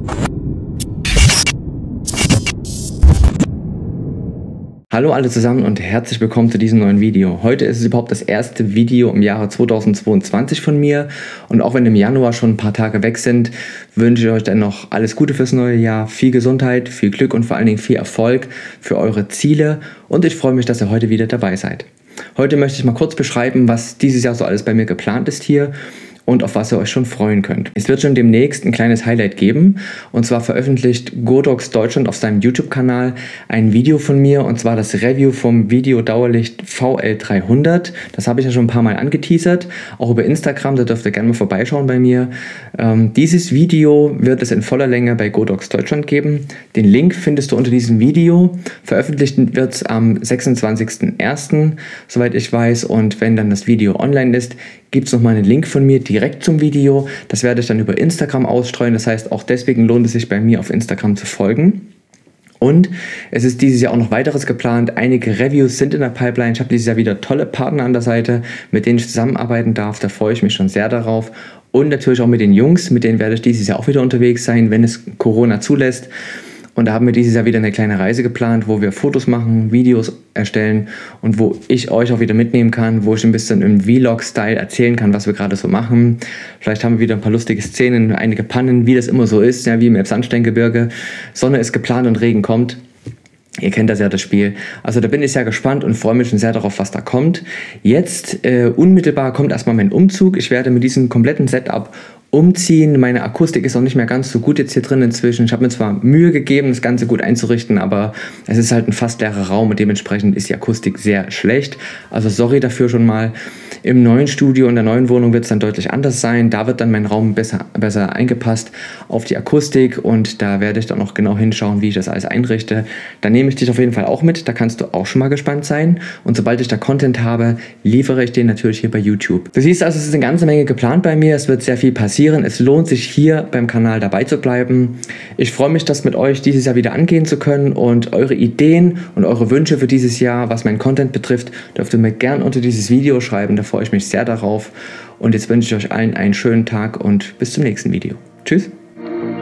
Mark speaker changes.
Speaker 1: Hallo alle zusammen und herzlich willkommen zu diesem neuen Video. Heute ist es überhaupt das erste Video im Jahre 2022 von mir und auch wenn im Januar schon ein paar Tage weg sind, wünsche ich euch dennoch alles Gute fürs neue Jahr, viel Gesundheit, viel Glück und vor allen Dingen viel Erfolg für eure Ziele und ich freue mich, dass ihr heute wieder dabei seid. Heute möchte ich mal kurz beschreiben, was dieses Jahr so alles bei mir geplant ist hier und auf was ihr euch schon freuen könnt. Es wird schon demnächst ein kleines Highlight geben und zwar veröffentlicht Godox Deutschland auf seinem YouTube-Kanal ein Video von mir und zwar das Review vom Video-Dauerlicht VL300. Das habe ich ja schon ein paar Mal angeteasert, auch über Instagram, da dürft ihr gerne mal vorbeischauen bei mir. Dieses Video wird es in voller Länge bei Godox Deutschland geben. Den Link findest du unter diesem Video. Veröffentlicht wird es am 26.01., soweit ich weiß, und wenn dann das Video online ist, gibt es nochmal einen Link von mir direkt zum Video. Das werde ich dann über Instagram ausstreuen. Das heißt, auch deswegen lohnt es sich bei mir auf Instagram zu folgen. Und es ist dieses Jahr auch noch weiteres geplant. Einige Reviews sind in der Pipeline. Ich habe dieses Jahr wieder tolle Partner an der Seite, mit denen ich zusammenarbeiten darf. Da freue ich mich schon sehr darauf. Und natürlich auch mit den Jungs, mit denen werde ich dieses Jahr auch wieder unterwegs sein, wenn es Corona zulässt. Und da haben wir dieses Jahr wieder eine kleine Reise geplant, wo wir Fotos machen, Videos erstellen und wo ich euch auch wieder mitnehmen kann, wo ich ein bisschen im Vlog-Style erzählen kann, was wir gerade so machen. Vielleicht haben wir wieder ein paar lustige Szenen, einige Pannen, wie das immer so ist, ja, wie im Elbsandsteingebirge. Sonne ist geplant und Regen kommt. Ihr kennt das ja, das Spiel. Also da bin ich sehr gespannt und freue mich schon sehr darauf, was da kommt. Jetzt unmittelbar kommt erstmal mein Umzug. Ich werde mit diesem kompletten Setup umziehen. Meine Akustik ist auch nicht mehr ganz so gut jetzt hier drin inzwischen. Ich habe mir zwar Mühe gegeben, das Ganze gut einzurichten, aber es ist halt ein fast leerer Raum und dementsprechend ist die Akustik sehr schlecht. Also sorry dafür schon mal. Im neuen Studio und der neuen Wohnung wird es dann deutlich anders sein. Da wird dann mein Raum besser eingepasst auf die Akustik und da werde ich dann noch genau hinschauen, wie ich das alles einrichte. Da nehme ich dich auf jeden Fall auch mit, da kannst du auch schon mal gespannt sein. Und sobald ich da Content habe, liefere ich den natürlich hier bei YouTube. Du siehst also, es ist eine ganze Menge geplant bei mir, es wird sehr viel passieren. Es lohnt sich hier beim Kanal dabei zu bleiben. Ich freue mich, das mit euch dieses Jahr wieder angehen zu können und eure Ideen und eure Wünsche für dieses Jahr, was mein Content betrifft, dürft ihr mir gern unter dieses Video schreiben. Da freue ich mich sehr darauf und jetzt wünsche ich euch allen einen schönen Tag und bis zum nächsten Video. Tschüss!